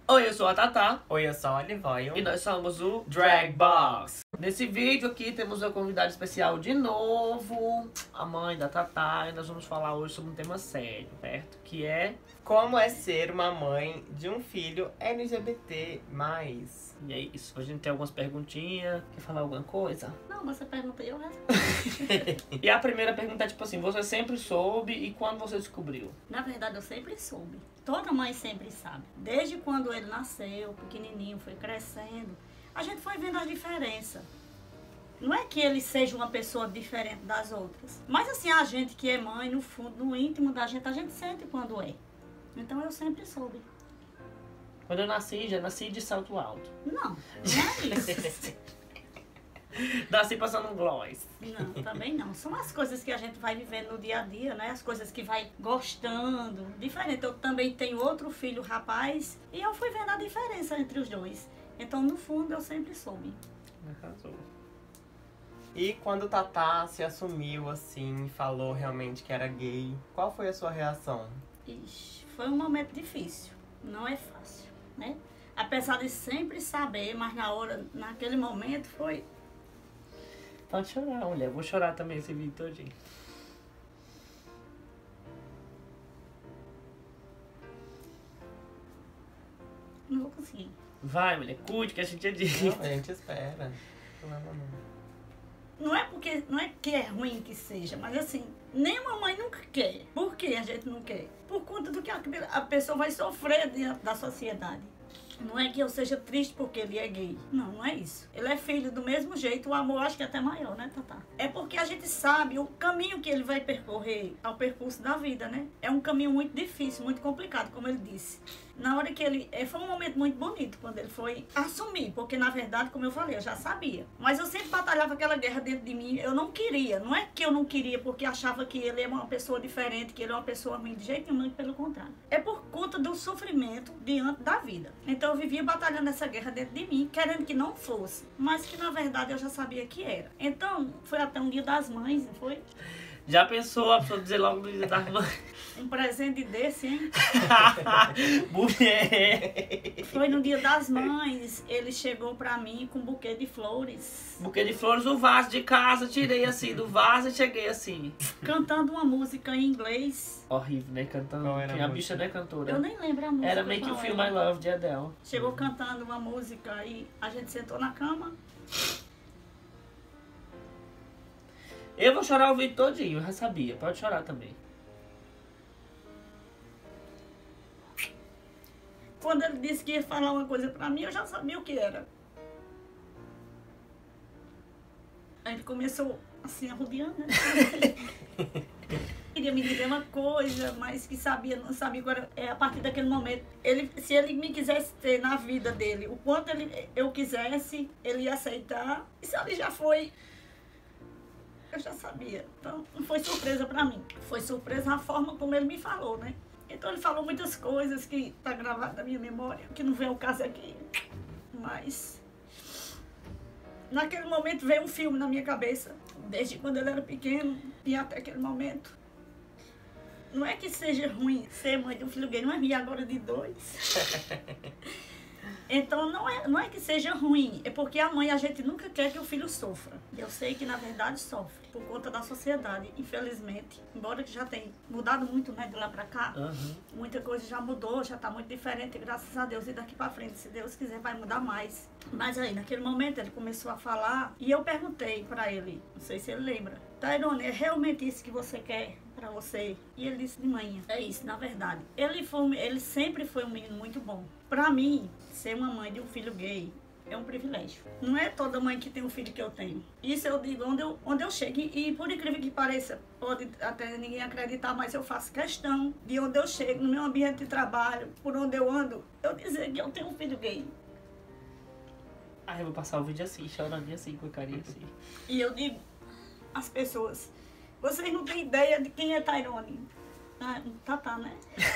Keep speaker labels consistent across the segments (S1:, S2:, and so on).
S1: Oi, eu sou a Tatá.
S2: Oi, eu sou a Olivoio.
S1: E nós somos o Drag Box. Nesse vídeo aqui temos uma convidada especial de novo, a mãe da Tatá. E nós vamos falar hoje sobre um tema sério, certo? Que é...
S2: como é ser uma mãe de um filho LGBT+.
S1: E é isso. Hoje a gente tem algumas perguntinhas. Quer falar alguma coisa?
S3: Não, mas você pergunta e eu respondo.
S1: E a primeira pergunta é tipo assim, você sempre soube e quando você descobriu?
S3: Na verdade, eu sempre soube. Toda mãe sempre sabe. Desde quando ele nasceu, pequenininho, foi crescendo, a gente foi vendo a diferença. Não é que ele seja uma pessoa diferente das outras. Mas assim, a gente que é mãe, no fundo, no íntimo da gente, a gente sente quando é. Então eu sempre soube.
S1: Quando eu nasci, já nasci de salto alto.
S3: Não, não é isso.
S1: Nasci passando um gloss.
S3: Não, também não. São as coisas que a gente vai vivendo no dia a dia, né? As coisas que vai gostando. Diferente. Eu também tenho outro filho, rapaz, e eu fui vendo a diferença entre os dois. Então, no fundo, eu sempre soube.
S1: Arrasou.
S2: E quando o Tatá se assumiu assim, falou realmente que era gay, qual foi a sua reação?
S3: Ixi, foi um momento difícil. Não é fácil, né? Apesar de sempre saber, mas naquele momento foi...
S1: Pode chorar, mulher. Eu vou chorar também esse vídeo todinho.
S3: Não vou conseguir.
S1: Vai, mulher. Cuide que a gente é disso.
S2: Não, a gente espera.
S3: Não é que é ruim que seja, mas assim, nenhuma mãe nunca quer. Por que a gente não quer? Por conta do que a pessoa vai sofrer diante da sociedade. Não é que eu seja triste porque ele é gay. Não, não é isso. Ele é filho do mesmo jeito, o amor acho que é até maior, né, Tatá? É porque a gente sabe o caminho que ele vai percorrer ao percurso da vida, né? É um caminho muito difícil, muito complicado, como ele disse. Na hora que ele... Foi um momento muito bonito quando ele foi assumir, porque na verdade, como eu falei, eu já sabia. Mas eu sempre batalhava aquela guerra dentro de mim, eu não queria. Não é que eu não queria porque achava que ele é uma pessoa diferente, que ele é uma pessoa ruim, de jeito nenhum, pelo contrário. É por conta do sofrimento diante da vida. Então eu vivia batalhando essa guerra dentro de mim, querendo que não fosse, mas que na verdade eu já sabia que era. Então, foi até um dia das mães, não foi?
S1: Já pensou a pessoa dizer logo no dia das mães?
S3: Um presente desse, hein?
S1: Mulher!
S3: Foi no dia das mães, ele chegou pra mim com um buquê de flores.
S1: Buquê de flores, o vaso de casa, tirei assim do vaso e cheguei assim.
S3: Cantando uma música em inglês.
S1: Horrível, né? Cantando.
S2: Qual era a
S1: Tinha a
S2: música?
S1: bicha, né, cantora?
S3: Eu nem lembro a música.
S1: Era Make You
S3: qual
S1: Feel
S3: era.
S1: My Love de Adele.
S3: Chegou cantando uma música e a gente sentou na cama.
S1: Eu vou chorar o vídeo todinho, eu já sabia. Pode chorar também.
S3: Quando ele disse que ia falar uma coisa pra mim, eu já sabia o que era. Aí ele começou assim, arrubiando, né? Queria me dizer uma coisa, mas que não sabia agora. A partir daquele momento, se ele me quisesse ter na vida dele, o quanto eu quisesse, ele ia aceitar. E se ele já foi, eu já sabia. Então, não foi surpresa pra mim. Foi surpresa a forma como ele me falou, né? Então, ele falou muitas coisas que tá gravado na minha memória, que não vem ao caso aqui. Mas, naquele momento, veio um filme na minha cabeça. Desde quando ele era pequeno e até aquele momento. Não é que seja ruim ser mãe de um filho gay, não é minha agora de 2. Então, não é que seja ruim, é porque a mãe, a gente nunca quer que o filho sofra. Eu sei que, na verdade, sofre, por conta da sociedade, infelizmente. Embora que já tenha mudado muito, né, de lá pra cá, muita coisa já mudou, já tá muito diferente, graças a Deus. E daqui pra frente, se Deus quiser, vai mudar mais. Mas aí, naquele momento, ele começou a falar, e eu perguntei pra ele, não sei se ele lembra, Tairone, é realmente isso que você quer pra você? E ele disse, de manhã, é isso, na verdade. Ele sempre foi um menino muito bom. Pra mim, ser uma mãe de um filho gay é um privilégio. Não é toda mãe que tem um filho que eu tenho. Isso eu digo onde eu chego. E por incrível que pareça, pode até ninguém acreditar, mas eu faço questão de onde eu chego, no meu ambiente de trabalho, por onde eu ando, eu dizer que eu tenho um filho gay.
S1: Ah, eu vou passar o vídeo assim, chorando assim, com a carinha assim.
S3: E eu digo às pessoas, vocês não têm ideia de quem é Tairone. Ah, Tatá, né?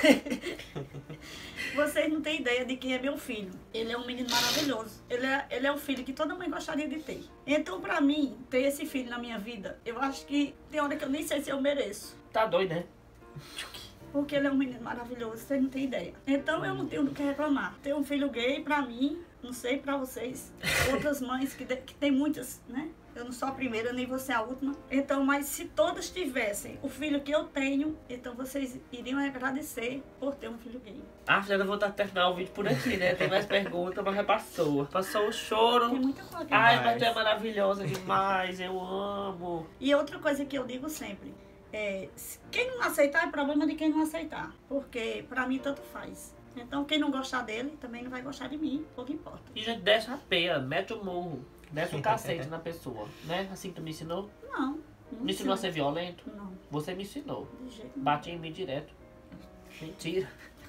S3: Vocês não têm ideia de quem é meu filho. Ele é um menino maravilhoso. Ele é o filho que toda mãe gostaria de ter. Então, pra mim, ter esse filho na minha vida, eu acho que tem hora que eu nem sei se eu mereço.
S1: Tá doido, né?
S3: porque ele é um menino maravilhoso, você não tem ideia. Então eu não tenho do que reclamar. Ter um filho gay, pra mim, não sei pra vocês, outras mães que tem muitas, né? Eu não sou a primeira, nem você a última. Então, mas se todas tivessem o filho que eu tenho, então vocês iriam agradecer por ter um filho gay.
S1: Já vou terminar o vídeo por aqui, né? Tem mais perguntas, mas já passou. Passou o choro.
S3: Tem muita coisa.
S1: Ai, mas tu é maravilhosa demais, eu amo.
S3: E outra coisa que eu digo sempre, quem não aceitar é problema de quem não aceitar. Porque pra mim tanto faz. Então quem não gostar dele também não vai gostar de mim, pouco importa.
S1: E já desce a peia, mete o murro, desce o cacete na pessoa, né? Assim que tu me ensinou?
S3: Não.
S1: Me ensinou a ser violento?
S3: Não,
S1: Você me ensinou.
S3: de jeito nenhum.
S1: Bate em mim direto. Mentira.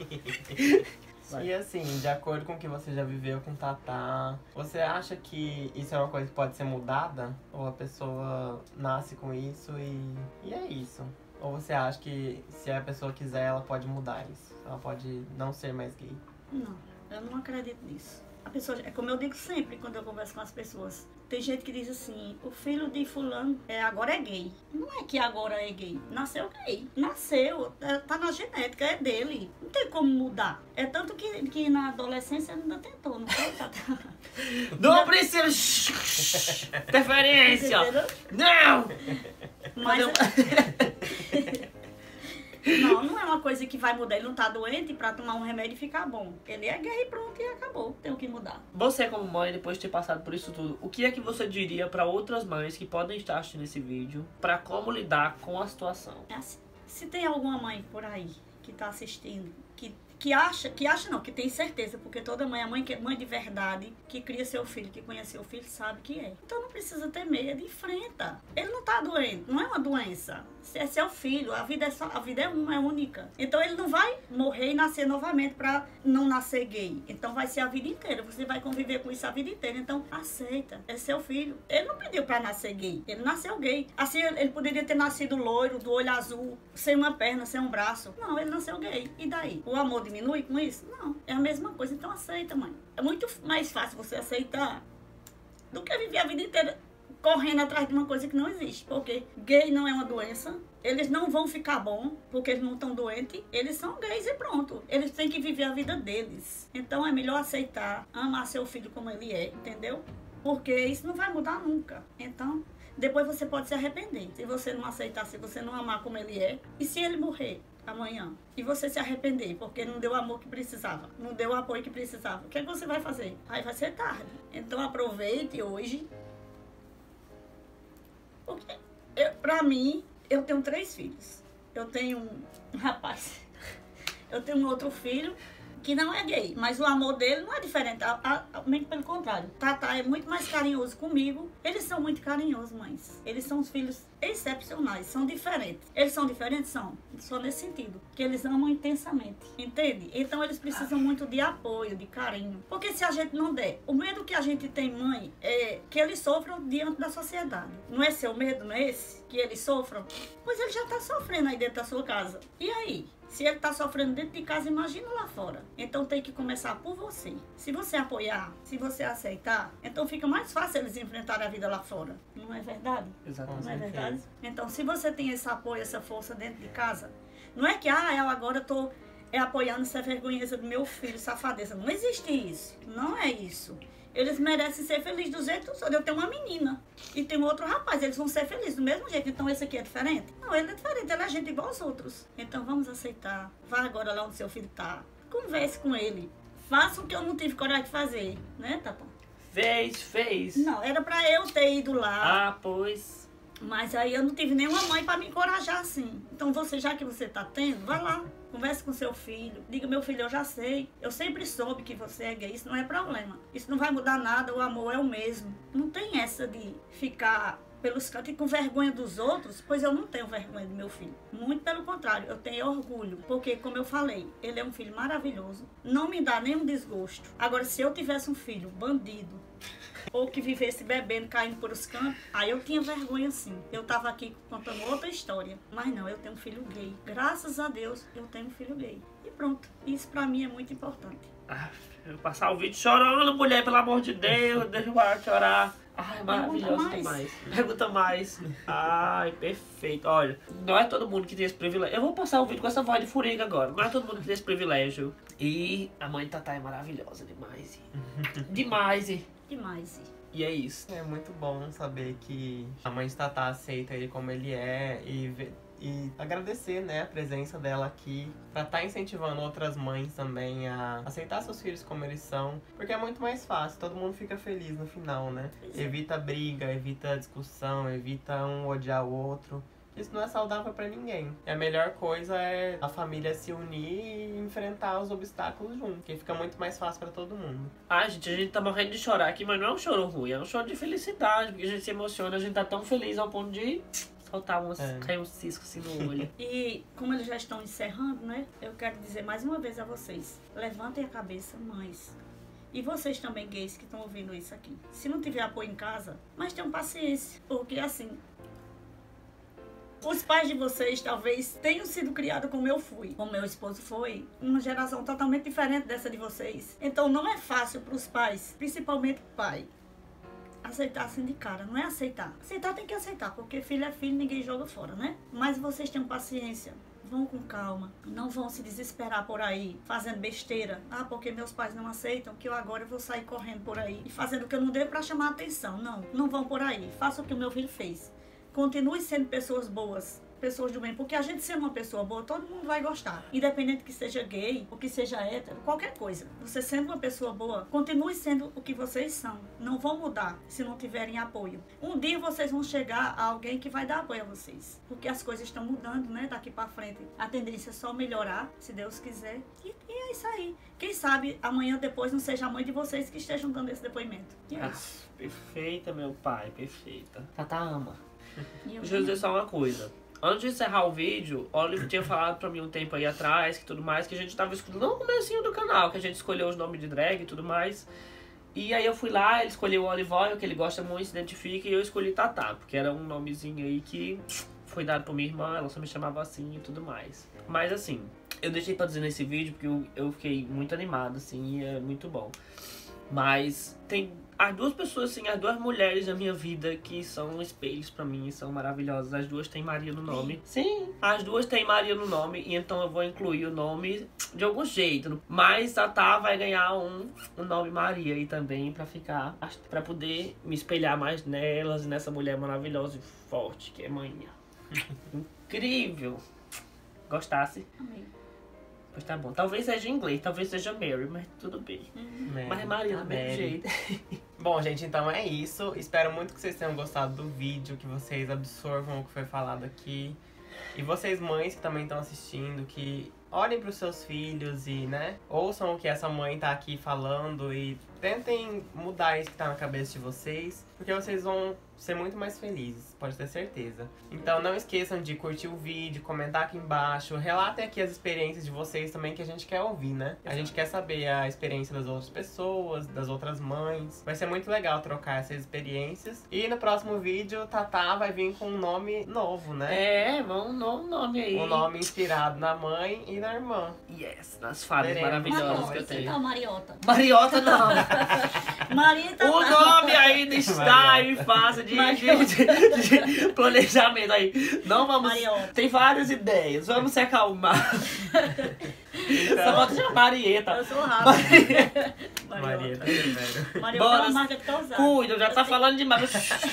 S2: E assim, de acordo com o que você já viveu com Tatá, você acha que isso é uma coisa que pode ser mudada? Ou a pessoa nasce com isso e é isso? Ou você acha que se a pessoa quiser, ela pode mudar isso? Ela pode não ser mais gay?
S3: Não, eu não acredito nisso. A pessoa, é como eu digo sempre quando eu converso com as pessoas. Tem gente que diz assim, o filho de fulano agora é gay. Não é que agora é gay, nasceu gay. Nasceu, tá na genética, é dele. Não tem como mudar. É tanto que na adolescência ele ainda tentou, não foi?
S1: Não precisa. Interferência.
S3: Entendeu?
S1: Não!
S3: Mas não é uma coisa que vai mudar. Ele não tá doente pra tomar um remédio e ficar bom. Ele é gay e pronto, e acabou. Tem o que mudar.
S1: Você como mãe, depois de ter passado por isso tudo, o que é que você diria pra outras mães que podem estar assistindo esse vídeo pra como lidar com a situação?
S3: É assim, se tem alguma mãe por aí que tá assistindo, que acha não, que tem certeza, porque toda mãe, a mãe que é mãe de verdade, que cria seu filho, que conhece seu filho, sabe que é. Então não precisa ter medo, enfrenta. Ele não tá doente, não é uma doença. É seu filho, a vida é única. Então ele não vai morrer e nascer novamente pra não nascer gay. Então vai ser a vida inteira, você vai conviver com isso a vida inteira. Então aceita, é seu filho. Ele não pediu pra nascer gay, ele nasceu gay. Assim ele poderia ter nascido loiro, do olho azul, sem uma perna, sem um braço. Não, ele nasceu gay. E daí? O amor diminui com isso? Não, é a mesma coisa. Então aceita, mãe. É muito mais fácil você aceitar do que viver a vida inteira correndo atrás de uma coisa que não existe. Porque gay não é uma doença. Eles não vão ficar bom porque eles não estão doentes. Eles são gays e pronto. Eles têm que viver a vida deles. Então é melhor aceitar, amar seu filho como ele é, entendeu? Porque isso não vai mudar nunca. Então, depois você pode se arrepender. Se você não aceitar, se você não amar como ele é. E se ele morrer amanhã e você se arrepender porque não deu o amor que precisava, não deu o apoio que precisava, o que é que você vai fazer? Aí vai ser tarde. Então aproveite hoje. Porque pra mim, eu tenho 3 filhos. Eu tenho um rapaz, eu tenho um outro filho que não é gay, mas o amor dele não é diferente, muito pelo contrário. Tatá é muito mais carinhoso comigo. Eles são muito carinhosos, mães. Eles são os filhos excepcionais, são diferentes. Eles são diferentes? São. Só nesse sentido, que eles amam intensamente, entende? Então eles precisam muito de apoio, de carinho. Porque se a gente não der, o medo que a gente tem, mãe, é que eles sofram diante da sociedade. Não é seu medo, não é esse? Que eles sofram? Pois ele já tá sofrendo aí dentro da sua casa. E aí? Se ele está sofrendo dentro de casa, imagina lá fora. Então tem que começar por você. Se você apoiar, se você aceitar, então fica mais fácil eles enfrentarem a vida lá fora. Não é verdade?
S1: Exatamente.
S3: Não é verdade? Então se você tem esse apoio, essa força dentro de casa, não é que, eu agora estou apoiando essa vergonheza do meu filho, safadeza. Não existe isso. Não é isso. Eles merecem ser felizes do jeito que eu tenho uma menina e tem um outro rapaz, eles vão ser felizes do mesmo jeito. Então esse aqui é diferente? Não, ele é diferente, ele é gente igual aos outros. Então vamos aceitar. Vá agora lá onde seu filho tá. Converse com ele. Faça o que eu não tive coragem de fazer, né, Tatá?
S1: Fez.
S3: Não, era pra eu ter ido lá.
S1: Pois.
S3: Mas aí eu não tive nenhuma mãe pra me encorajar assim. Então você, já que você tá tendo, vai lá. Converse com seu filho. Diga, meu filho, eu já sei. Eu sempre soube que você é gay. Isso não é problema. Isso não vai mudar nada. O amor é o mesmo. Não tem essa de ficar pelos cantos e com vergonha dos outros, pois eu não tenho vergonha do meu filho. Muito pelo contrário, eu tenho orgulho. Porque, como eu falei, ele é um filho maravilhoso. Não me dá nenhum desgosto. Agora, se eu tivesse um filho bandido, ou que vivesse bebendo, caindo por os cantos, aí eu tinha vergonha sim. Eu tava aqui contando outra história. Mas não, eu tenho um filho gay. Graças a Deus, eu tenho um filho gay. E pronto. Isso pra mim é muito importante.
S1: Eu vou passar o vídeo chorando, mulher, pelo amor de Deus. Deixa eu parar de chorar. Ai, maravilhoso demais. Pergunta mais. Ai, perfeito. Olha, não é todo mundo que tem esse privilégio. Eu vou passar o vídeo com essa voz de furiga agora. Não é todo mundo que tem esse privilégio. E a mãe de Tatá é maravilhosa demais. Demais.
S3: Demais.
S1: E é isso.
S2: É muito bom saber que a mãe de Tatá aceita ele como ele é e agradecer, né, a presença dela aqui pra estar incentivando outras mães também a aceitar seus filhos como eles são, porque é muito mais fácil, todo mundo fica feliz no final, né? Evita briga, evita discussão, evita um odiar o outro. Isso não é saudável pra ninguém. E a melhor coisa é a família se unir e enfrentar os obstáculos junto, que fica muito mais fácil pra todo mundo.
S1: Ai, gente, a gente tá morrendo de chorar aqui, mas não é um choro ruim, é um choro de felicidade, porque a gente se emociona, a gente tá tão feliz ao ponto de soltar cair um cisco assim no olho.
S3: E como eles já estão encerrando, né? Eu quero dizer mais uma vez a vocês, levantem a cabeça, mães. E vocês também, gays, que estão ouvindo isso aqui. Se não tiver apoio em casa, mas tenham paciência, porque assim... Os pais de vocês talvez tenham sido criados como eu fui, como meu esposo foi, uma geração totalmente diferente dessa de vocês. Então não é fácil para os pais, principalmente o pai, aceitar assim de cara. Não é aceitar. Aceitar tem que aceitar, porque filho é filho, ninguém joga fora, né? Mas vocês tenham paciência. Vão com calma, não vão se desesperar por aí, fazendo besteira. Ah, porque meus pais não aceitam, que eu agora vou sair correndo por aí e fazendo o que eu não devo para chamar a atenção. Não, não vão por aí. Faça o que o meu filho fez. Continue sendo pessoas boas, pessoas do bem, porque a gente sendo uma pessoa boa, todo mundo vai gostar. Independente que seja gay ou que seja hétero, qualquer coisa. Você sendo uma pessoa boa, continue sendo o que vocês são. Não vão mudar se não tiverem apoio. Um dia vocês vão chegar a alguém que vai dar apoio a vocês. Porque as coisas estão mudando, né? Daqui pra frente. A tendência é só melhorar, se Deus quiser. E é isso aí. Quem sabe amanhã depois não seja a mãe de vocês que estejam dando esse depoimento. E é isso.
S1: Perfeita, meu pai, perfeita. Tatá ama. Deixa eu
S3: Eu
S1: dizer só uma coisa. Antes de encerrar o vídeo, o Oliver tinha falado pra mim um tempo aí atrás, que tudo mais, que a gente tava escolhendo no comecinho do canal, que a gente escolheu os nomes de drag e tudo mais. E aí eu fui lá, ele escolheu o Oliver, que ele gosta muito, se identifica, e eu escolhi Tatá, porque era um nomezinho aí que foi dado por minha irmã, ela só me chamava assim e tudo mais. Mas assim, eu deixei pra dizer nesse vídeo, porque eu fiquei muito animado, assim, e é muito bom. Mas tem as duas pessoas, assim, as duas mulheres da minha vida que são espelhos pra mim, são maravilhosas. As duas têm Maria no nome. Sim, as duas têm Maria no nome, e então eu vou incluir o nome de algum jeito. Mas Tatá vai ganhar um nome Maria aí também pra ficar, pra poder me espelhar mais nelas e nessa mulher maravilhosa e forte que é manhã. Incrível! Gostasse?
S3: Amém.
S1: Pois tá bom. Talvez seja em inglês, talvez seja Mary, mas tudo bem. Mas é Maria do mesmo jeito.
S2: Bom, gente, então é isso. Espero muito que vocês tenham gostado do vídeo, que vocês absorvam o que foi falado aqui. E vocês mães que também estão assistindo, que olhem para os seus filhos e, né, ouçam o que essa mãe tá aqui falando e tentem mudar isso que tá na cabeça de vocês, porque vocês vão ser muito mais felizes, pode ter certeza. Então não esqueçam de curtir o vídeo, comentar aqui embaixo, relatem aqui as experiências de vocês também, que a gente quer ouvir, né? A gente quer saber a experiência das outras pessoas, das outras mães. Vai ser muito legal trocar essas experiências. E no próximo vídeo, Tatá vai vir com um nome novo, né?
S1: É, um novo nome aí.
S2: Um nome inspirado na mãe e na irmã.
S1: Yes, nas fadas
S2: Veremos.
S1: maravilhosas que eu tenho.
S3: Então, Mariota.
S1: Mariota não.
S3: Maria e Tatá.
S1: O nome ainda está em fase de planejamento aí. Não vamos...
S3: Mariota.
S1: Tem várias ideias. Vamos se acalmar. Só falta chamar Marieta.
S3: Eu sou rápida.
S2: Marieta, velho.
S3: Mariota é
S1: Bora.
S3: uma marca que tá usando.
S1: Cuida, já tá falando demais.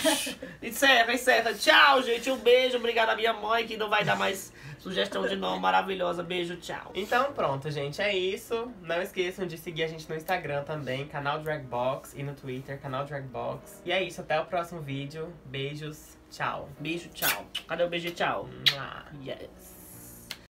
S1: Encerra. Tchau, gente. Um beijo. Obrigado à minha mãe, que não vai dar mais sugestão de nome maravilhosa. Beijo, tchau.
S2: Então pronto, gente, é isso. Não esqueçam de seguir a gente no Instagram também, canal Dragbox, e no Twitter, canal Dragbox. E é isso, até o próximo vídeo. Beijos, tchau.
S1: Beijo, tchau. Cadê o beijo, tchau?
S2: Mua.
S1: Yes.